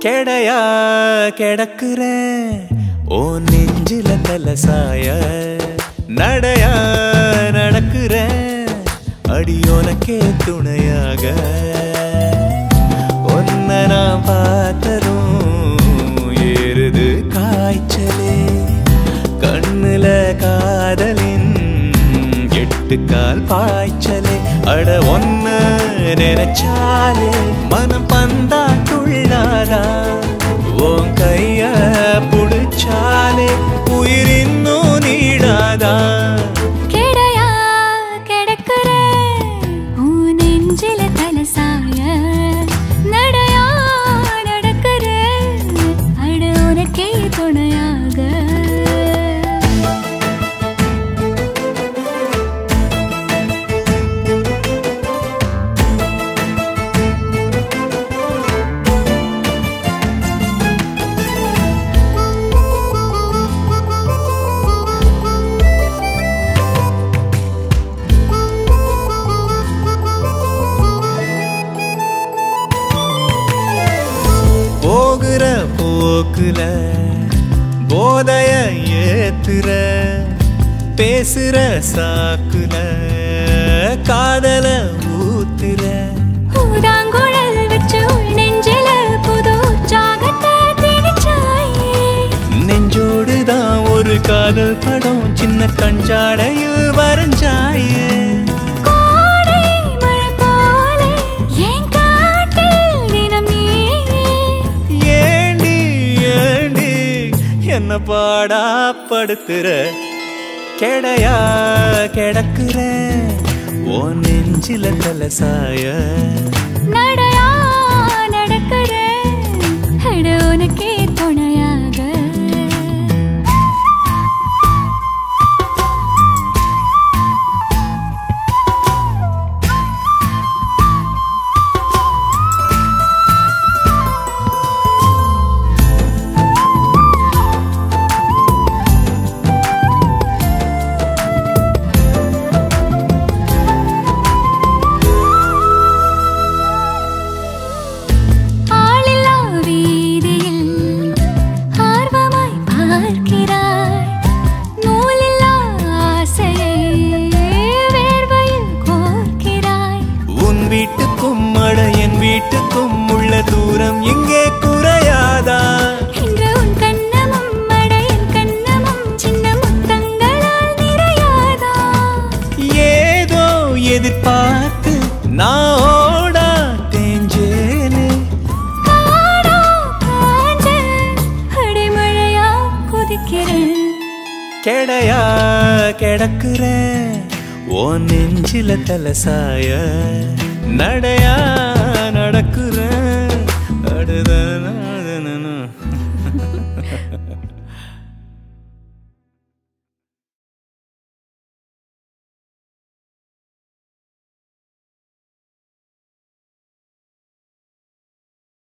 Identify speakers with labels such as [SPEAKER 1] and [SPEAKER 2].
[SPEAKER 1] கெடையா கிடக்குறேன் ஓ நெஞ்சில தலசாய நடையா நடக்குறேன் அடியோனக்கே துணையாக ஒன்ன நான் பார்த்ததும் ஏறுது காய்ச்சலே கண்ணுல காதலின் எட்டுக்கால் பாய்ச்சலே அட ஒன்ன நினைச்சாலே மனம் பந்தா துள்ளாதா உன் கைய புடிச்சாலே உயிர் இன்னும் நீடாதா
[SPEAKER 2] கெடையா கிடக்குறேன் உன் நெஞ்சில தலசாய நடையா நடக்குறேன் அட உனக்கே துணையாக
[SPEAKER 1] போகிற போக்குல போதைய ஏத்துற பேசுற சாக்குல காதல ஊத்துற
[SPEAKER 2] ஊதாங்குழல் வச்சு உள் நெஞ்சில புது உற்சாகத்தை திணிச்சாயே
[SPEAKER 1] நெஞ்சோடுதான் ஒரு காதல் படம் சின்ன கஞ்சாடையில் வரைஞ்சாயே
[SPEAKER 2] கோடை மழை போல என் காட்டில் தினம் நீயே
[SPEAKER 1] ஏண்டி ஏண்டி என்ன பாடா படுத்துற கெடையா கிடக்குறேன் ஓ நெஞ்சில தலசாய
[SPEAKER 2] நடையா நடக்குறேன் அட உனக்கே துணையாக ஆளில்லா வீதியில் ஆர்வமாய் பார்க்கிறாய் நூலில்லா ஆசையை வேர்வையில் கோர்க்கிறாய்
[SPEAKER 1] உன் வீட்டுக்கும் அட என் வீட்டுக்கும் உள்ள தூரம் இங்கே குறையாதா
[SPEAKER 2] இன்று உன் கண்ணமும் அட என் கண்ணமும் சின்ன முத்தங்களால் நிறையாதா
[SPEAKER 1] ஏதோ எதிர்பார்த்து நான் ஓடா தேஞ்சேனே
[SPEAKER 2] காடா காஞ்ச அடைமழையா கொதிக்கிறேன்
[SPEAKER 1] கெடையா கிடக்குறேன் ஓ நெஞ்சில தலசாய நடையா நடக்குறேன் அடுத